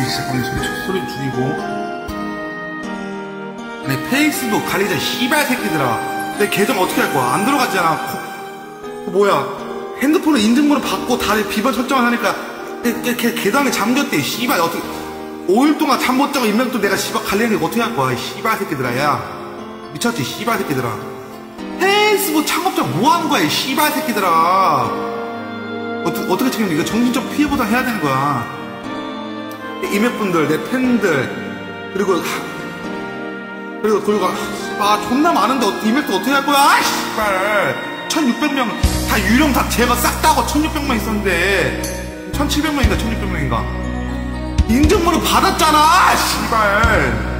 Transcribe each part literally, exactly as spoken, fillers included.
잠깐만 소리 줄이고. 아니 페이스북 관리자 씨발 새끼들아, 내 계정 어떻게 할 거야? 안 들어갔잖아. 그, 뭐야, 핸드폰으로 인증번호 받고 다들 비번 설정을 하니까 계정에 잠겼대. 씨발 어떻게 오 일 동안 잠 못 자고 인명도 내가 씨발 관리하는 게 어떻게 할 거야? 씨발 새끼들아. 야 미쳤지 씨발 새끼들아. 페이스북 창업자 뭐 하는 거야 이 씨발 새끼들아. 어떻게, 어떻게 책임져? 이거 정신적 피해보상 해야 되는 거야. 이메분들, 내 팬들, 그리고 그리고 그리고 아 존나 많은데 이메도 어떻게 할 거야? 아 씨발 천육백 명 다 유령 다 제가 싹 다 하고 천육백 명 있었는데 천칠백 명인가 천육백 명인가 인증번호 받았잖아 씨발.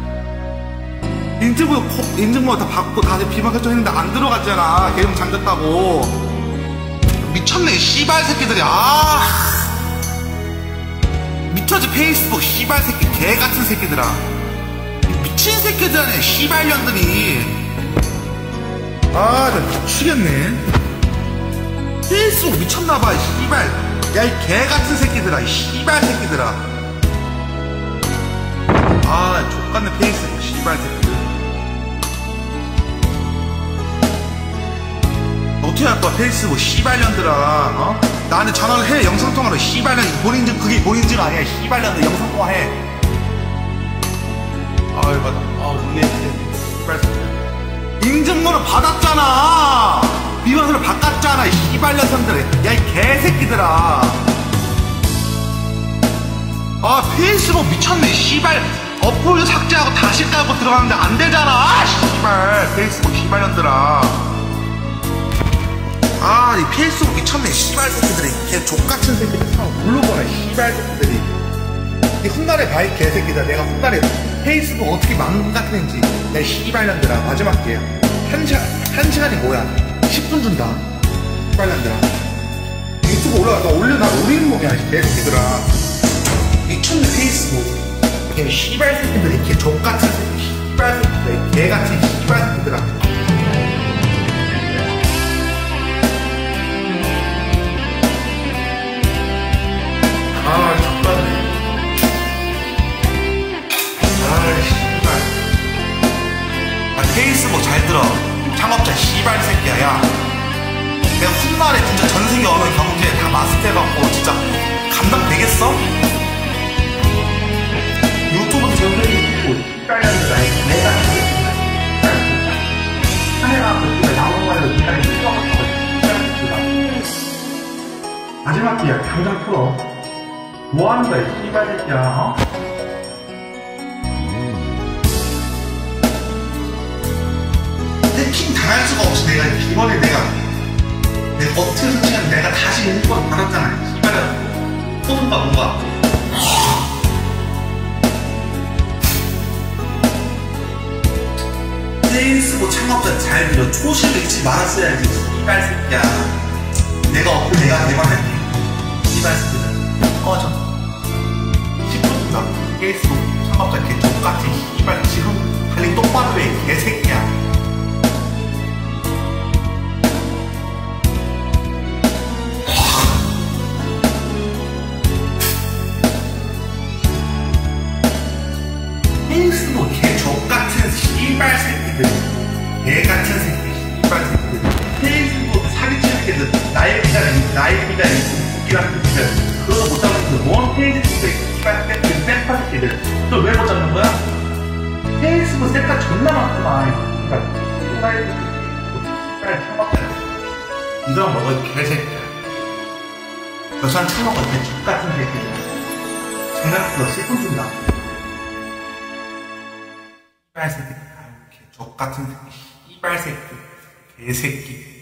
인증번호 인증번호 다 받고 다들 비번 설정했는데 안 들어갔잖아. 계정 잠겼다고. 미쳤네 씨발 새끼들이. 아 미쳤지 페이스북 씨발 새끼 개같은 새끼들아. 미친 새끼들이네 씨발년들이. 아 나 미치겠네. 페이스북 미쳤나봐 씨발. 야 이 개같은 새끼들아 이 씨발 새끼들아. 아 족같네 페이스북 씨발 새끼들. 어떻게 할 거야 페이스북 씨발년들아. 어? 나한테 전화를 해 영상통화로. 씨발년 본인증 그게 본인증 아니야 씨발년들. 영상통화해. 아유 맞다. 아 눈에 씨발 새끼들. 인증번호 받았잖아. 비번으로 바꿨잖아 이 씨발년들아. 야 이 개새끼들아. 아 페이스북 미쳤네 씨발. 어플도 삭제하고 다시 깔고 들어가는데 안 되잖아. 아 씨발 페이스북 씨발년들아. 아, 이 페이스북 미쳤네, 씨발 새끼들이. 개 족같은 새끼들. 물러보네, 씨발 새끼들이. 이 훗날에 봐, 이 개새끼들. 내가 훗날에 페이스북 어떻게 망가뜨린지. 내 씨발년들아, 마지막 기회야. 한 시간, 한 시간이 뭐야? 십 분 준다. 씨발년들아. 유튜브 올라가, 나 올려, 나 올리는 몸이야, 이 개새끼들아. 미쳤네, 페이스북. 개 씨발 새끼들이. 개 족같은 새끼. 씨발 새끼들. 개같은 씨발 새끼들아. 아, X같네. 아, 씨발. 아, 페이스북 잘 들어. 창업자 씨발 새끼야, 야. 내가 훗날에 진짜 전 세계 어느 경제에 다 마스터해갖고 진짜 감당되겠어? 유튜브도 전세계고 씨발년들아. 내가 하늘아, 그때 나온 말로 니가 일정하다고 씨발 새끼다. 마지막 기회야, 당장 풀어. 뭐하는 거야 이 씨발 새끼야. 어? 해킹 당할 수가 없이 내가 이번에 내가 내가 어떻게 설치하면 내가 다시 인권 받았잖아 씨발이야. 포는가 뭔가. 페이스북 창업자 잘 들어. 초심을 잃지 말았어야지 씨발 새끼야. 내가 어플 내가 내만 할게 씨발 새끼들. 꺼져. 십 분 준다. 페이스북 창업자 개 족같이 씨발. 지금 관리 똑바로 해 개새끼야. 페이스북 개 족같은 씨발 새끼들. 개같은 새끼 씨발 새끼들. 페이스북 사기치는 개들. 나의 비자는 나의 비자는 웃기라는 새끼들. 그거 못 잡는 그 뭔 페이스북에 씨발 새끼들 셀카 새끼들. 너 왜 못 잡는 거야? 페이스북 셀카 존나 많구만. 그니까 씨발 창업자야. 이거 먹어 개새끼야. 여산 창업자 개 X같은 새끼들. 장난꾸러 십 분 준다. 씨발 새끼. 개 X같은 새끼. 씨발 새끼. 개새끼.